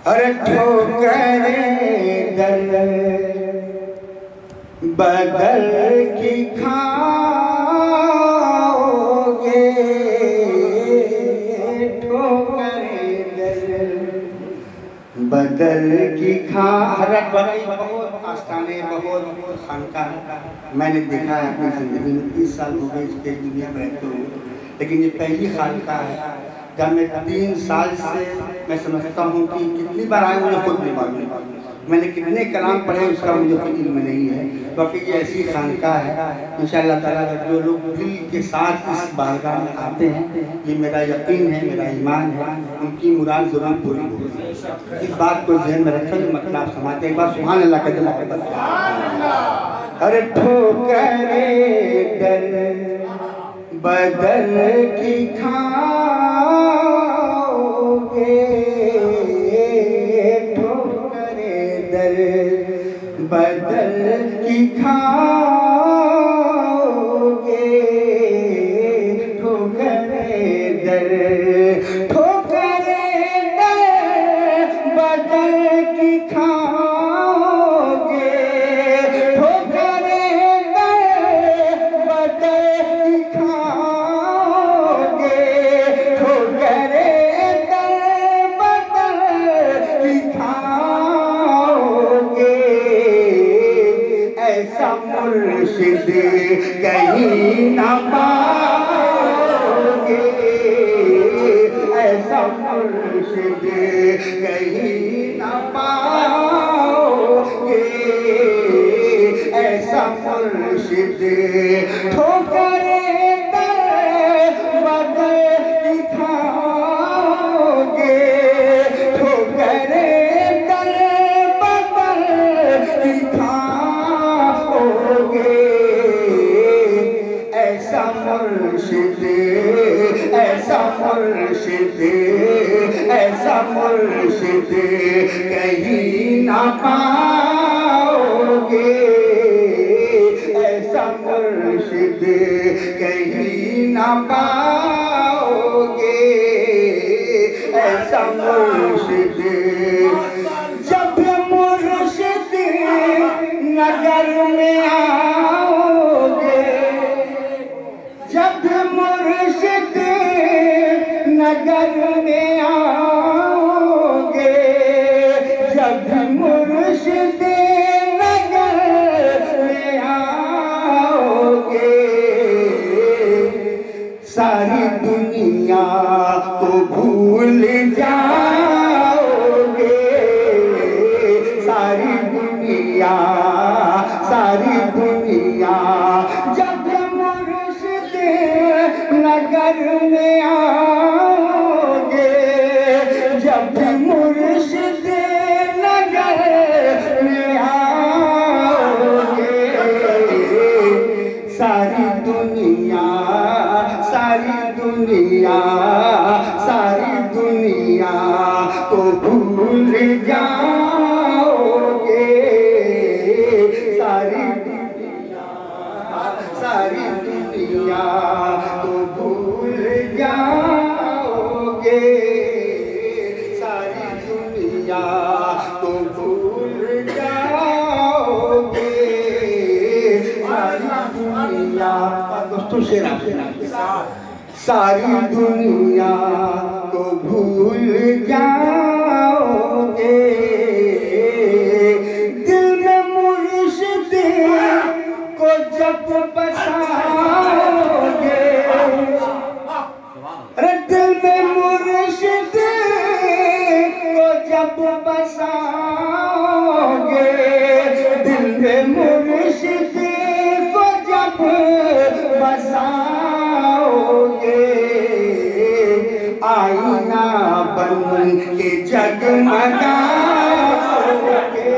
अरे ठोकरे दर बदल की खाओगे, ठोकरे दर बदल की खा। हरत बड़ी बहुत आस्थाने बहुत खानका मैंने देखा है अपनी जिंदगी में। 30 साल हो गए इसके दुनिया में रहते हुए, लेकिन ये पहली खानका है जब मैं 3 साल से मैं समझता हूँ कि कितनी बार आए मुझे खुद नहीं मालूम, मैंने कितने कलाम पढ़े उसका मुझे कोई इल्म नहीं है। बाकी ये ऐसी खानका है इंशाअल्लाह ताला जो लोग दिल के साथ इस बारगाह में आते हैं, ये मेरा यकीन है, मेरा ईमान है, उनकी मुराद जरूर पूरी होगी। इस बात को ध्यान में रखें जो मतलब आप समाते एक बार सुभान अल्लाह का जला के बता। अरे ठोकरे दर बदल की खाओगे, ठोकरे दर बदल की खाओगे, ठोकरे दर बदल की खाओगे, ठोकरे बदल की खाओगे, ठोकरे बदल की खाओगे। ऐसा मुर्शिद कहीं ना पाओगे, ऐसा मुर्शिद कहीं ना पाओगे, ऐसा मुर्शिद ठोकरे बदल की खाओगे, ठोकरे बदल की खाओगे। ऐसा मुर्शिद ऐसा मुर्शिद ऐसा मुर्शिद कहीं ना पाओगे, ऐसा मुर्शिद कहीं ना पाओगे, ऐसा मुर्शिद। जब मुर्शिद नगर में आओगे, जब मुर्शिद नगर में आओगे, जब मुर्शिद नगर में आओगे, सारी दुनिया को भूल जाओगे, सारी दुनिया जब मुर्शिद नगर में आओगे, जब मुर्शिद नगर में आओगे, सारी दुनिया को भूल जाओगे, सारी दुनिया को भूल जाओगे, सारी दुनिया को भूल जाओगे, सारी दुनिया। दोस्तों से सारी दुनिया को भूल जाओगे, दिल में मुर्शिद को जब बसाओगे, अरे दिल में मुर्शिद को जब बसाओगे, दिल में मुर्शिद को जब बसाओगे, आईना बन के जगमगाओगे,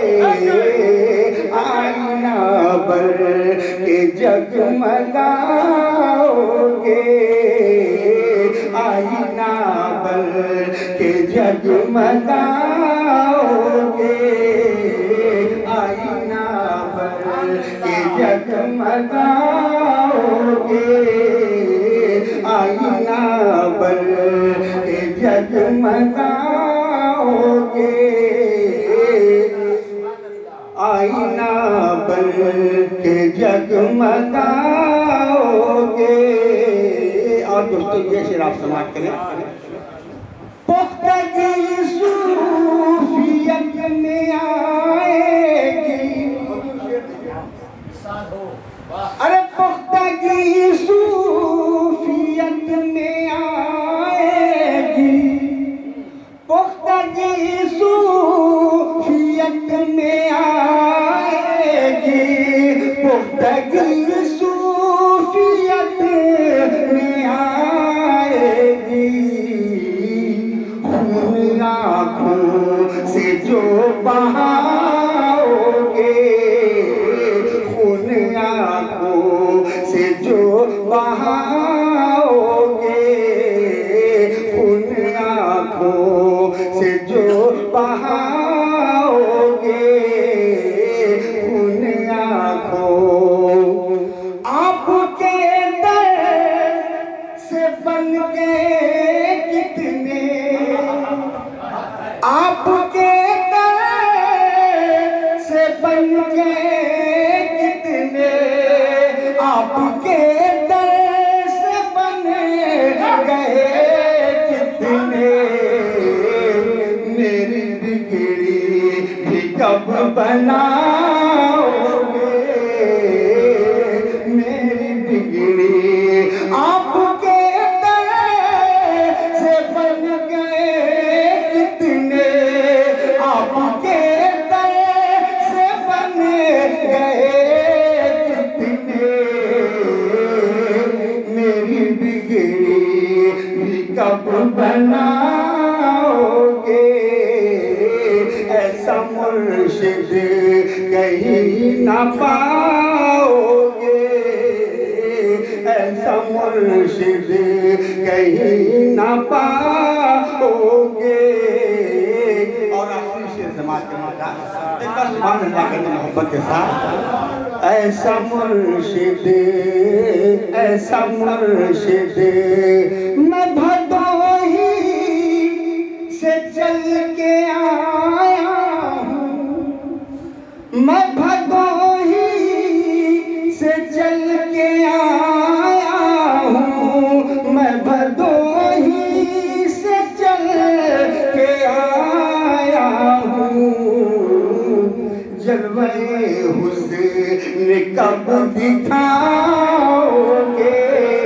आईना बन के जगमगाओगे, आईना बन के जगमगाओगे, आईना बन के जगमगाओगे, आईना बन के जगमगाओगे। आप समाप्त करें। पुख्तगी सूफियत में आएगी, अरे पुख्तगी सूफियत में आएगी, पुख्तगी सूफियत में आएगी, पुख्तगी सूफियत में आएगी। खून आँखों से जो बहाओगे, खून आँखों से जो बहाओगे, खून आँखों से जो बहाओगे, खून आँखों आपके दर से बन गए कितने, आपके दर से बन गए कितने, आपके दर से बन गए कितने। मेरी बिगड़ी भी कब बनाओगे, मेरी बिगड़ी आपके दर से बन गए कितने, आपके दर से बन गए कितने। मेरी बिगड़ी भी कब बनाओगे, ऐसा मुर्शिद कहीं ना पाओगे, ऐसा मुर्शिद कहीं ना पाओगे। और आखिरी शेर समाज के माता एक बार सुभान अल्लाह कहते मोहब्बत के साथ। ऐसा मुर्शिद, ऐसा मुर्शिद मैं भदोही से चल के आया हूँ, मैं भदोही से चल के आया हूँ, मैं भदोही से चल के आया हूँ। जलवे हुस्न कब दिखाओगे,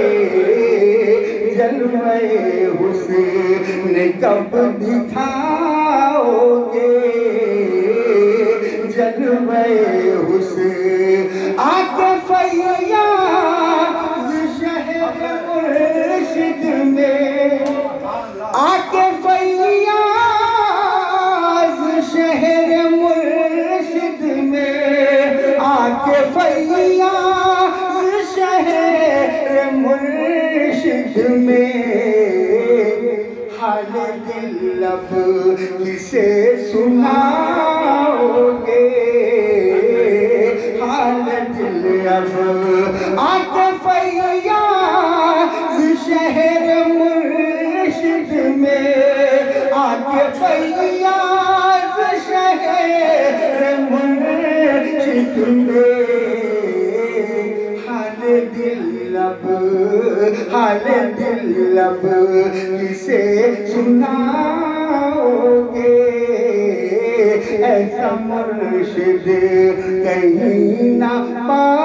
जलवे हुस्न कब दिखाओगे, जलवे हुस्न आके फैयाज़ शहर मुर्शिद में, आके फैयाज़ शहर मुर्शिद में, आके फैयाज़ शहर मुर्शिद में। हाल दिल अब किसे सुनाओगे, हाल दिल अब आके फैयाज़ शहर मुर्शिद में, आके फैयाज़ शहर मुर्शिद में। हाल दिल अब, हाल दिल अब किसे सुनाओगे, ऐसा मुर्शिद कहीं ना पा